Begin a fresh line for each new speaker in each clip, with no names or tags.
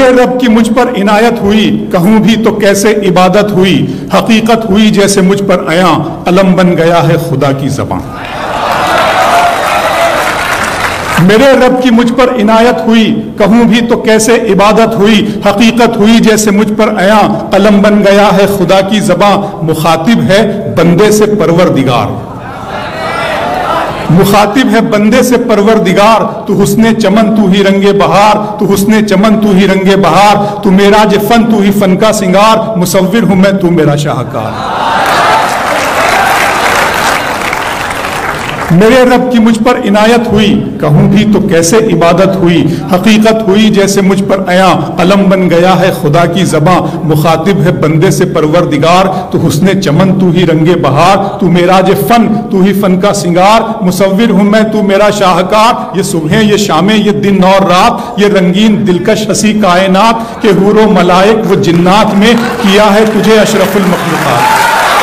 میرے رب کی مجھ پر عنایت ہوئی، کہوں بھی تو کیسے عبادت ہوئی، حقیقت ہوئی جیسے مجھ پر عیاں، قلم بن گیا ہے خدا کی زبان۔ میرے رب کی مجھ پر عنایت ہوئی، کہوں بھی تو کیسے عبادت ہوئی، حقیقت ہوئی جیسے مجھ پر عیاں، قلم بن گیا ہے خدا کی زباں۔ مخاطب ہے بندے سے پروردگار، مخاطب ہے بندے سے پروردگار، تو حسن چمن تو ہی رنگ بہار، تو حسن چمن تو ہی رنگ بہار، تو معراج فن تو ہی فن کا سنگار، مصور ہوں میں تو میرا شاہکار۔ میرے رب کی مجھ پر عنایت ہوئی، کہوں بھی تو کیسے عبادت ہوئی، حقیقت ہوئی جیسے مجھ پر عیاں، قلم بن گیا ہے خدا کی زباں۔ مخاطب ہے بندے سے پروردگار، تو حسن چمن تو ہی رنگ بہار، تو معراج فن تو ہی فن کا سنگار، مصور ہوں میں تو میرا شاہکار۔ یہ صبحیں یہ شامیں یہ دن اور رات، یہ رنگین دلکش ہنسی کائنات، کہ حور و ملائک و جنات میں کیا ہے تجھے اشرف المخلوقات۔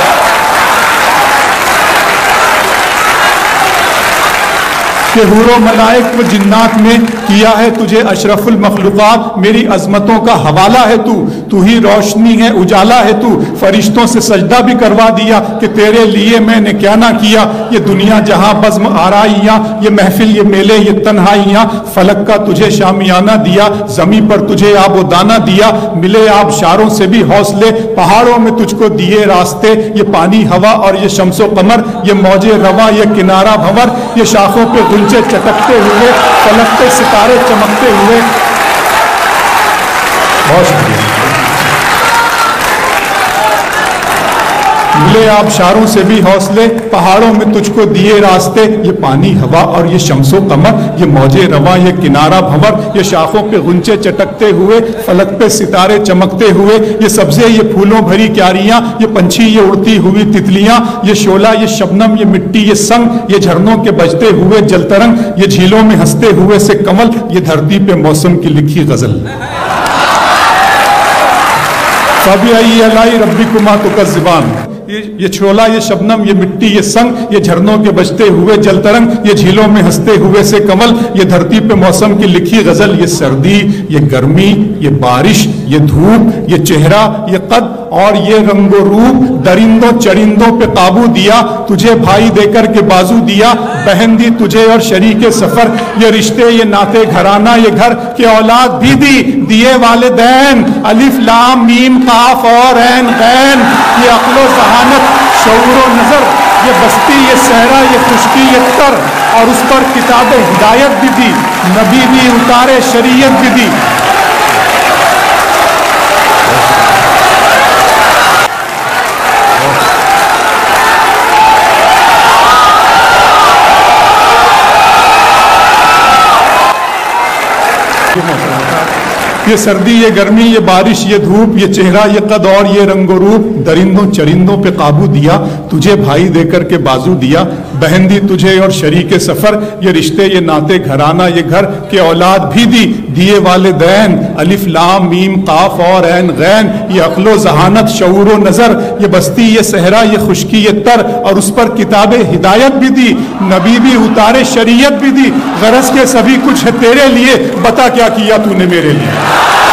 کہ حور و ملائک و جنات میں کیا ہے تجھے اشرف المخلوقات۔ میری عظمتوں کا حوالہ ہے تو ہی روشنی ہے اجالا ہے تو، فرشتوں سے سجدہ بھی کروا دیا کہ تیرے لیے میں نے کیا نہ کیا۔ یہ دنیا جہاں بزم آرائیاں، یہ محفل یہ میلے یہ تنہائیاں، فلک کا تجھے شامیانہ دیا، زمین پر تجھے آب و دانہ دیا، ملے آبشاروں سے بھی حوصلے، پہاڑوں میں تجھ کو دیے راستے، یہ پانی ہوا اور یہ شمس و قمر، یہ موج رواں یہ کنارہ بھنور، یہ شاخوں پہ غنچے چٹکتے ہوئے، فلک پہ ستارے چمکتے ہوئے۔ بہت شکریہ۔ ملے آبشاروں سے بھی حوصلے، پہاڑوں میں تجھ کو دیے راستے، یہ پانی ہوا اور یہ شمس و قمر، یہ موج رواں یہ کنارہ بھنور، یہ شاخوں پہ غنچے چٹکتے ہوئے، فلک پہ ستارے چمکتے ہوئے، یہ سبزے یہ پھولوں بھری کیاریاں، یہ پنچھی یہ اڑتی ہوئی تتلیاں، یہ شعلہ یہ شبنم یہ مٹی یہ سنگ، یہ جھرنوں کے بجتے ہوئے جل ترنگ، یہ جھیلوں میں ہنستے ہوئے سے کمل، یہ دھرتی پہ موسم کی لکھی غزل۔ فَبِأَيِّ آلَاءِ رَبِّكُمَا تُكَذِّبَانِ، یہ چھولا یہ شبنم یہ مٹی یہ سنگ، یہ جھرنوں کے بجتے ہوئے جل ترنگ، یہ جھیلوں میں ہنستے ہوئے سے کمل، یہ دھرتی پہ موسم کی لکھی غزل۔ یہ سردی یہ گرمی یہ بارش یہ دھوپ یہ چہرہ یہ قد اور یہ رنگ و روپ، درندوں چرندوں پہ قابو دیا، تجھے بھائی دے کر کے بازو دیا، بہن دی تجھے اور شریک سفر، یہ رشتے یہ ناتے گھرانہ یہ گھر، کہ اولاد بھی دی دیے والدین، الف لام میم قاف اور عین غین، یہ عقل و ذہانت شعور و نظر، یہ بستی یہ صحرا یہ خشکی یہ تر، اور اس پر کتاب ہدایت بھی دی، نبی بھی اتارے شریعت بھی دی۔ یہ سردی یہ گرمی یہ بارش یہ دھوپ یہ چہرہ یہ قد اور یہ رنگ و روپ، درندوں چرندوں پہ قابو دیا، تجھے بھائی دے کر کے بازو دیا، بہن دی تجھے اور شریک سفر، یہ رشتے یہ ناتے گھرانہ یہ گھر، کہ اولاد بھی دی دیے والدین، الف لام میم قاف اور عین غین، یہ عقل و ذہانت شعور و نظر، یہ بستی یہ صحرا یہ خشکی یہ تر، اور اس پر کتاب ہدایت بھی دی، نبی بھی اتارے شریعت بھی دی، غرض کے سبھی کچھ ہے تیرے لیے، بتا کیا کیا تو نے میرے لیے۔